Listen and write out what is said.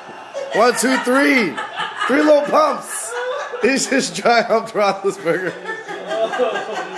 1, 2, 3. 3 little pumps. He's just dry humped Roethlisberger.